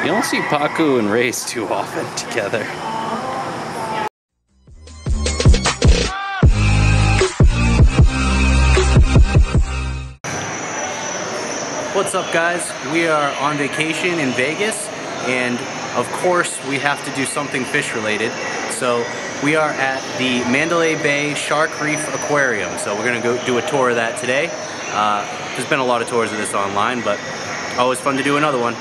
You don't see Pacu and Race too often together. What's up, guys? We are on vacation in Vegas, and of course we have to do something fish related. So we are at the Mandalay Bay Shark Reef Aquarium. So we're gonna go do a tour of that today. There's been a lot of tours of this online, but always fun to do another one.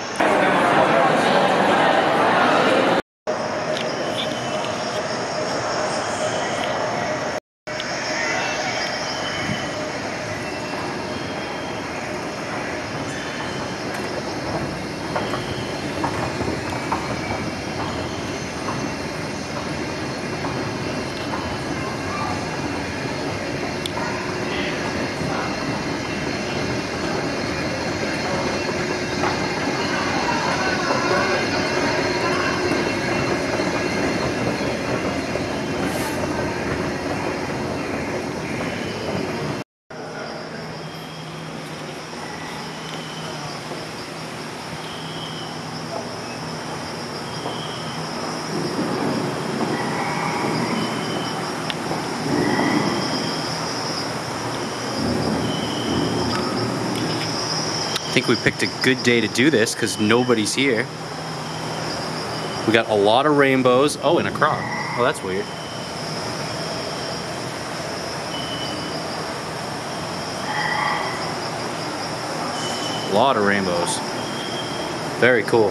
I think we picked a good day to do this because nobody's here. We got a lot of rainbows. Oh, and a croc. Oh, that's weird. A lot of rainbows. Very cool.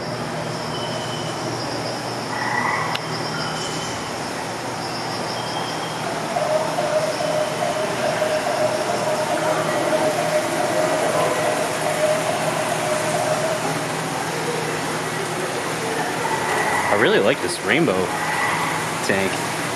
I really like this rainbow tank.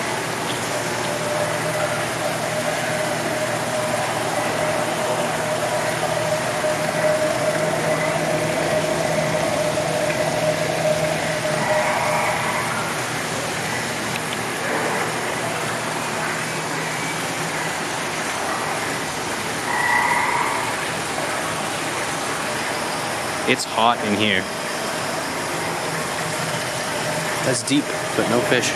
It's hot in here. That's deep, but no fish.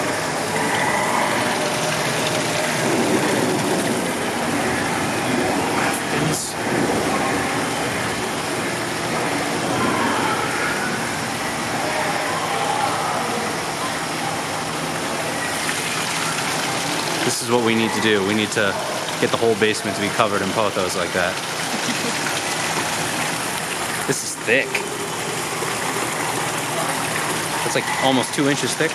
This is what we need to do. We need to get the whole basement to be covered in pothos like that. This is thick. It's like almost 2 inches thick.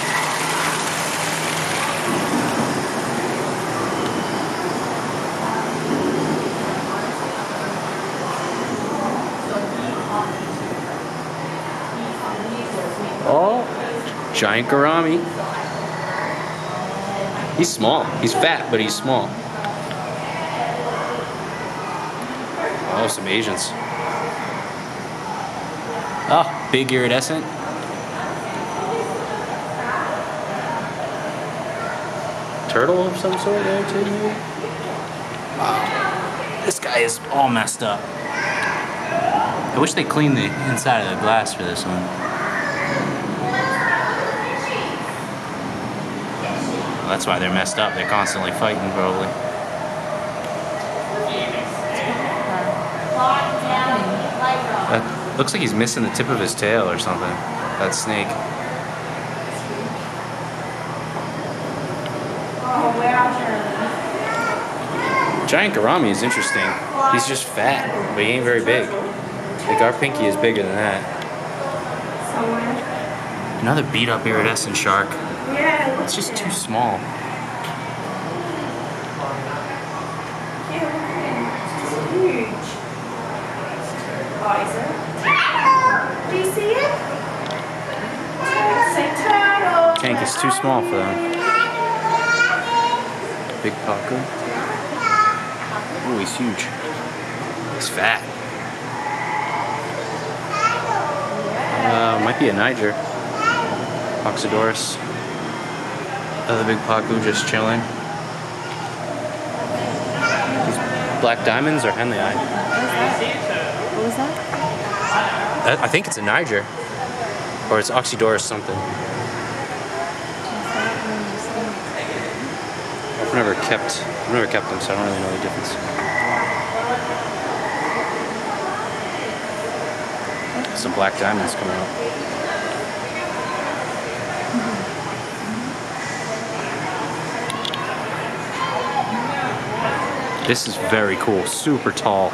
Oh, giant gourami. He's small. He's fat, but he's small. Oh, some Asians. Oh, big iridescent. Turtle of some sort there too. Wow, this guy is all messed up. I wish they cleaned the inside of the glass for this one. Well, that's why they're messed up. They're constantly fighting, probably. Looks like he's missing the tip of his tail or something. That snake. Giant gourami is interesting. He's just fat, but he ain't very big. Like our pinky is bigger than that. Another beat up iridescent shark. It's just too small. Huge. Do you see it? Tank is too small for them. Big Pacu. Oh, he's huge. He's fat. Might be a Niger. Oxydorus. Another big Pacu just chilling. These black diamonds or Henley eye? What was that? I think it's a Niger. Or it's Oxydorus something. I've never kept them, so I don't really know the difference. Some black diamonds coming out. This is very cool, super tall.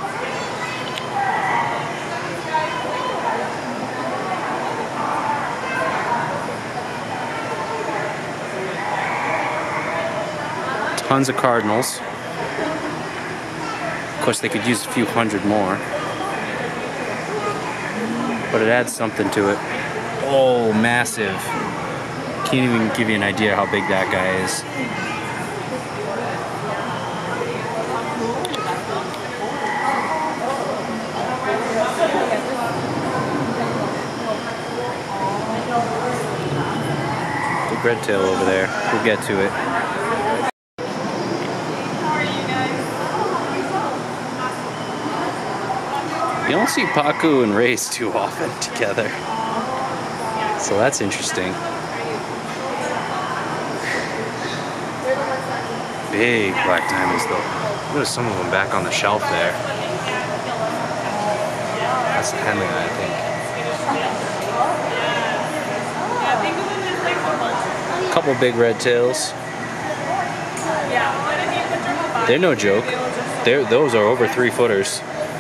Tons of cardinals. Of course, they could use a few hundred more. But it adds something to it. Oh, massive. Can't even give you an idea how big that guy is. Big red tail over there. We'll get to it. You don't see Pacu and Race too often together. So that's interesting. Big black diamonds though. There's some of them back on the shelf there. That's Henley, I think. A couple big red tails. They're no joke. Those are over 3 footers.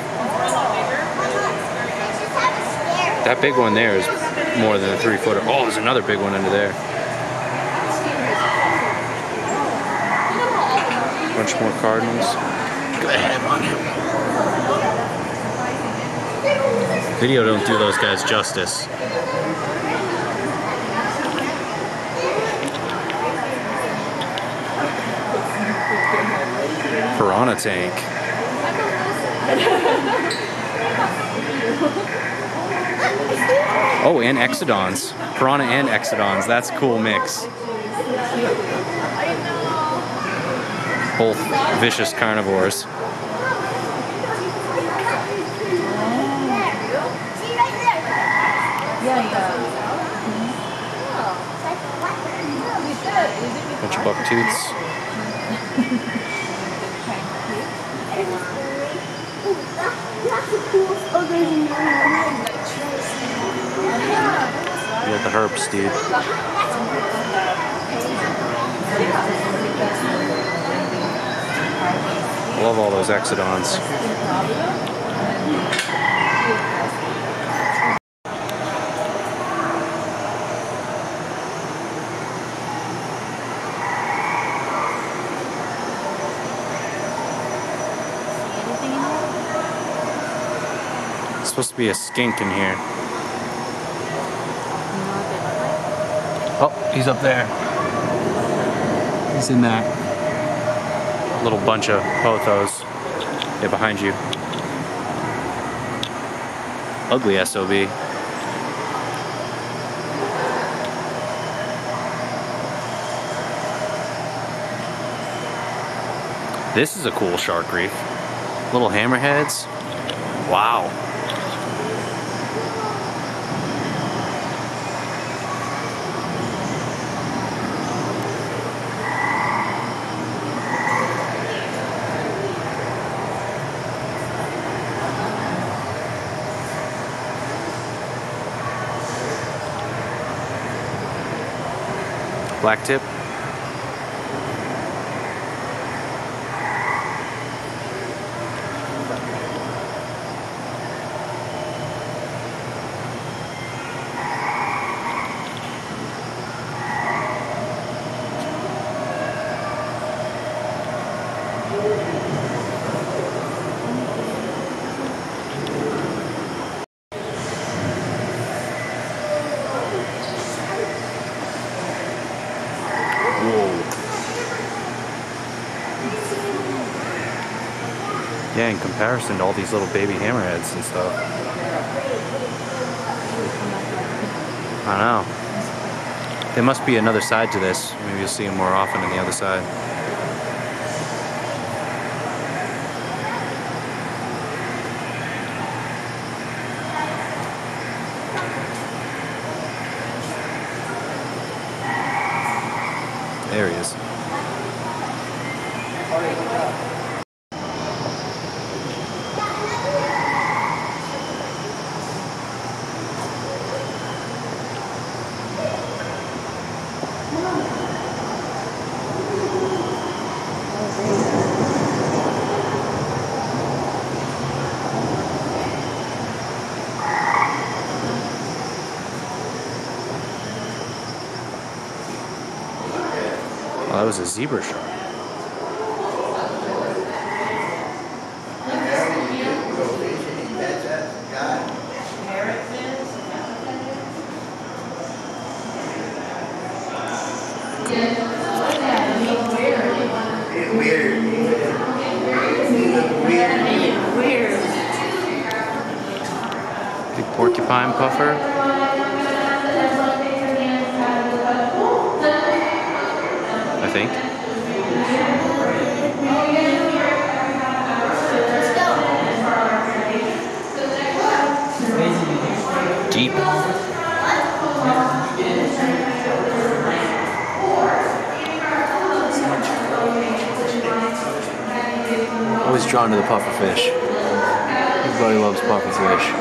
That big one there is more than a 3 footer. Oh, there's another big one under there. Bunch more cardinals. Look at the head on him. Video don't do those guys justice. Piranha tank. Oh, and exodons. Piranha and exodons. That's a cool mix. Both vicious carnivores. Bunch of bucktooths. You got the herps, dude. Love all those exodons. It's supposed to be a skink in here. Oh, he's up there. He's in that little bunch of pothos. Yeah, behind you. Ugly SOB. This is a cool shark reef. Little hammerheads. Wow. Black tip. Yeah, in comparison to all these little baby hammerheads and stuff. I don't know. There must be another side to this. Maybe you'll see them more often on the other side. that was a zebra shark. Big porcupine puffer. I think. Deep. Always drawn to the pufferfish. Everybody loves pufferfish.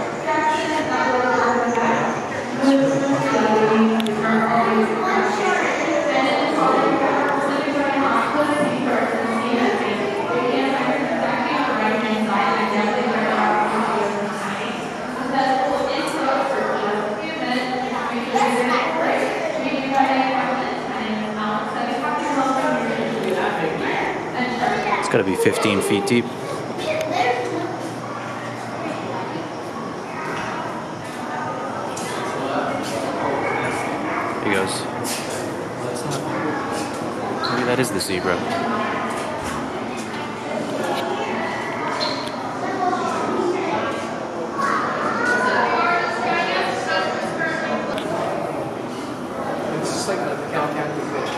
It's got to be 15 feet deep. There he goes. Maybe that is the zebra. It's just like the cow-captain fish.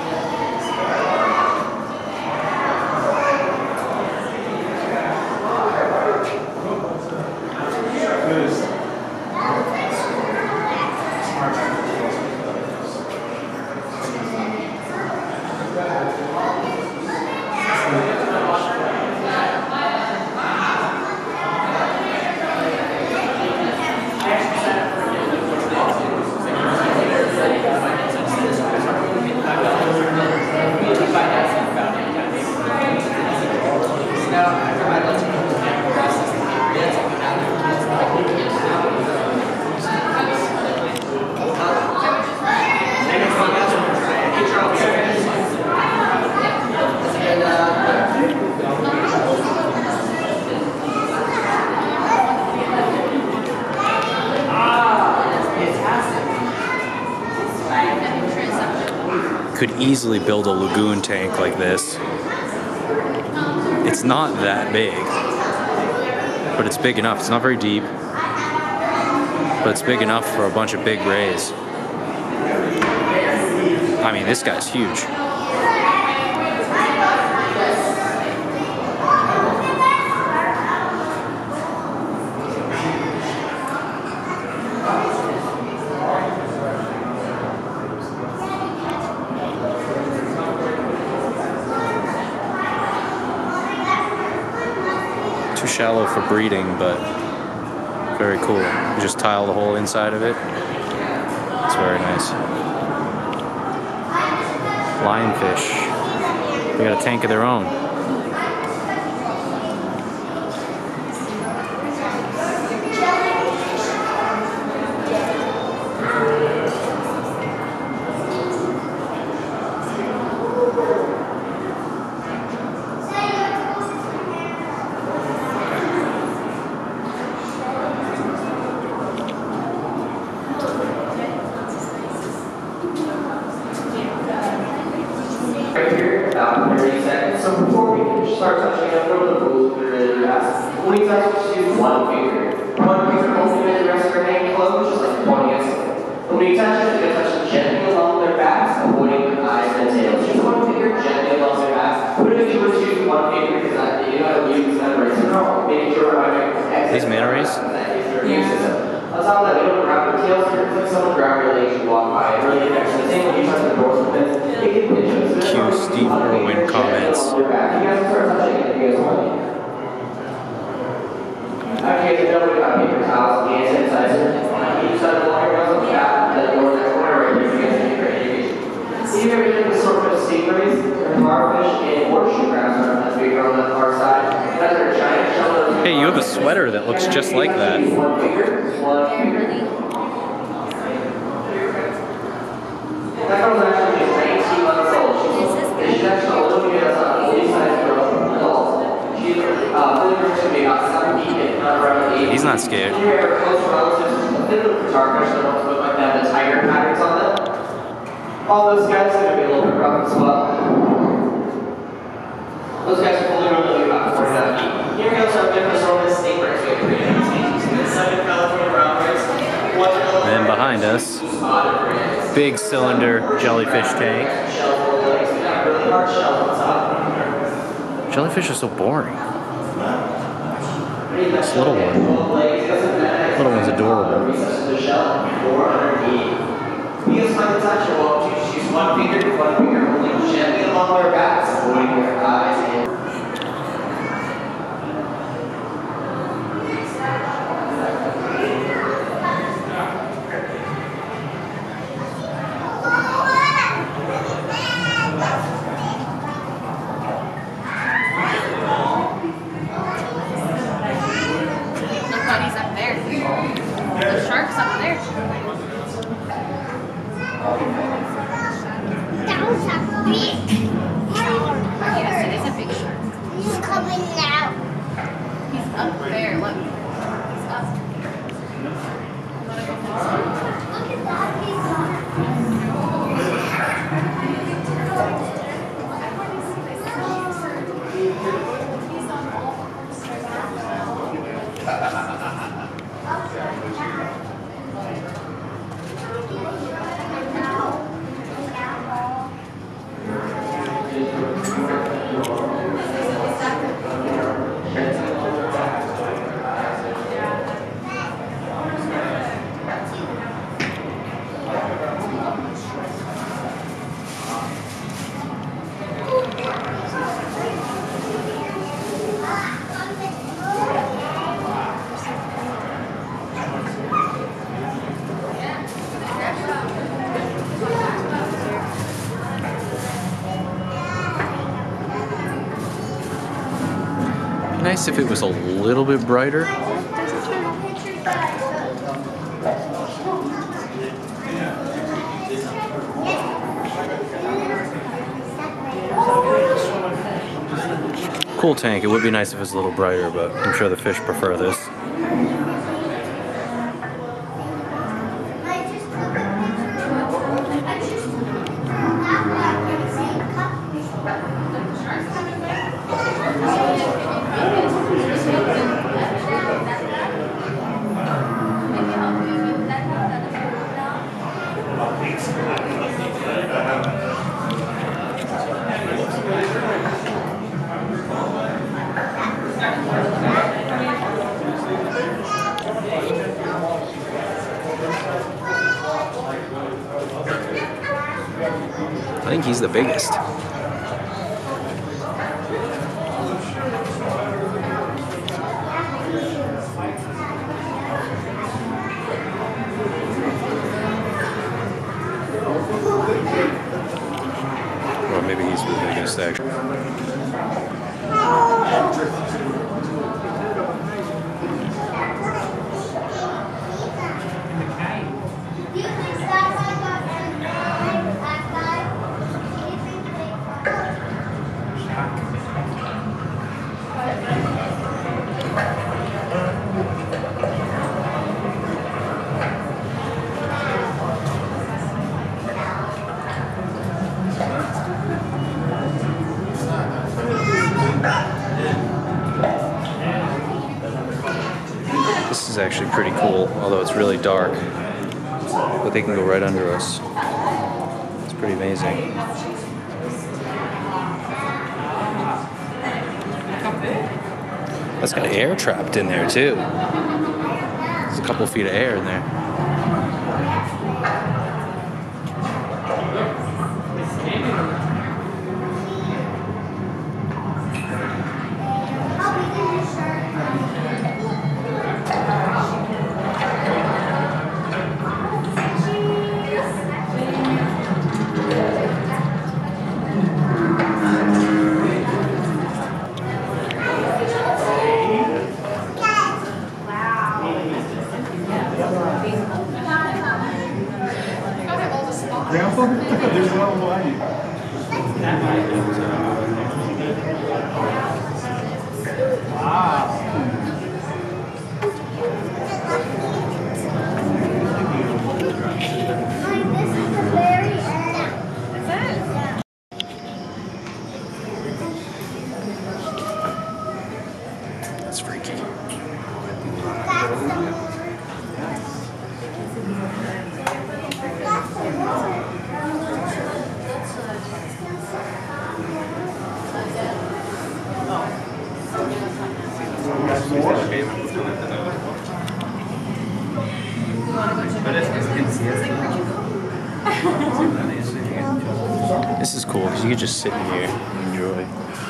Could easily build a lagoon tank like this. It's not that big, but it's big enough. It's not very deep, but it's big enough for a bunch of big rays. I mean, this guy's huge. Too shallow for breeding, but very cool. You just tile the whole inside of it. It's very nice. Lionfish. They got a tank of their own. Right here, about 30 seconds. So before we can start touching up, what are the rules we really ask? When we touch, just use one finger. One finger holding it, the rest of your hand closed, just like pointing at something. When we touch it, you're going to touch it gently along their backs, avoiding their eyes and tails. Just one finger gently along their backs. Put it if you were to use one finger, because you know how to use manta rays. So no, making sure we're These manta rays? Yeah. On top of that, we don't grab their tails, so if someone grab your legs and walk by, it really affects the same when you touch the dorsal fin. It can pinch us. Q Steve Irwin comments. You guys start touching it if you guys want. Okay, so don't got paper towels, hand sanitizer. Each side of the water goes on the back, and then over that corner right here, you guys can get great education. See if you're getting the sort of stingrays, parfish, and horseshoe crabs that's bigger on that far side. That's our giant shell. Hey, you have a sweater that looks just like that. One finger, one finger. That girl's actually just 19 months old. She's He's not scared. All those guys are going to be a little bit rough as well. Those guys are fully running about 49 feet. Here we go, so I'm going to show this snake race. We have 3 species. 7 California brown race. And behind us, big cylinder jellyfish tank. Jellyfish are so boring. This little one. Little one's adorable. You guys find the touch or well, just use one finger holding gently along their backs, avoiding their eyes and Look, buddy's up there. The shark's up there. That was a big shark. Yes, it is a big shark. He's coming out. He's up there. Look. He's up there. Wanna go fix Look at that big shark. Nice if it was a little bit brighter. Cool tank. It would be nice if it was a little brighter, but I'm sure the fish prefer this. I think he's the biggest. Or maybe he's the biggest actually. This is actually pretty cool, although it's really dark. But they can go right under us. It's pretty amazing. That's got air trapped in there too. There's a couple feet of air in there. Grandpa? There's one behind you. Wow. This is cool because you can just sit in here and enjoy.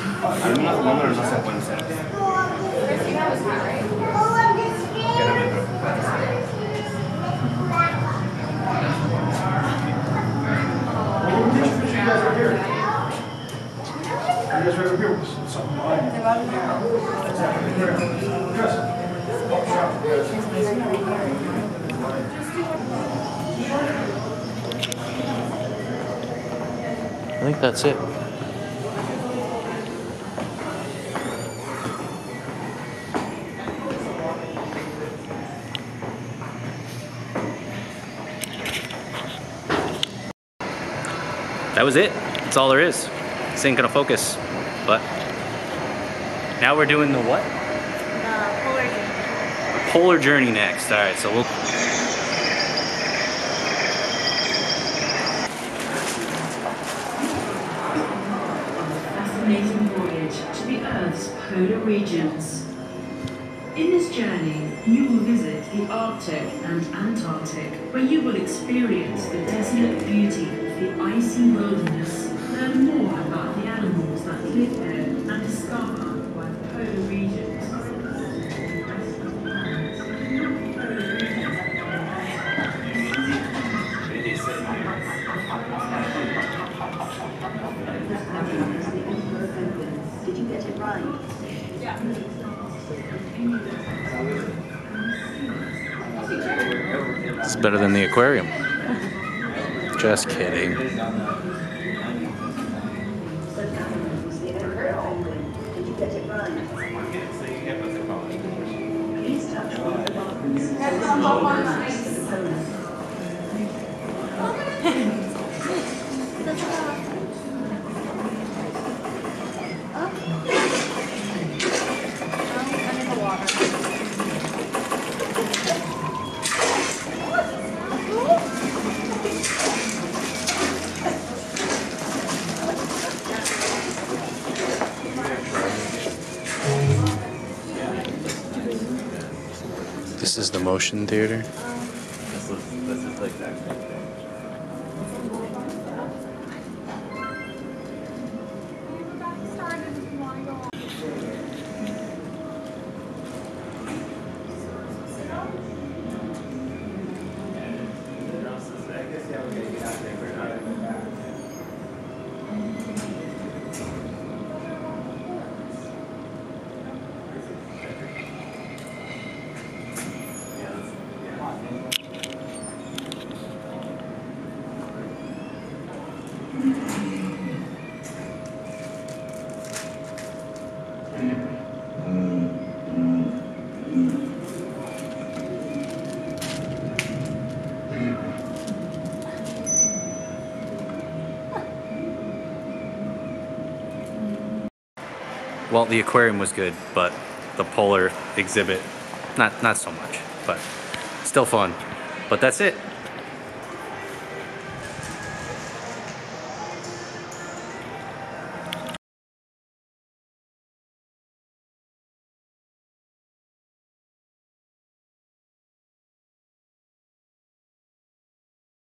I think that's it. That was it. That's all there is. This ain't gonna focus, but now we're doing the what? The polar journey. Polar journey next. All right, so we'll. Fascinating voyage to the Earth's polar regions. In this journey, you will visit the Arctic and Antarctic, where you will experience the desolate beauty of the icy wilderness, learn more about the animals that live there, and discover why the polar regions are important to the rest of the planet. Did you get it right? It's better than the aquarium. Just kidding. Did you get it right? Please touch one of the buttons. Under the water. This is the motion theater. Well, the aquarium was good, but the polar exhibit, not so much, but still fun. But that's it.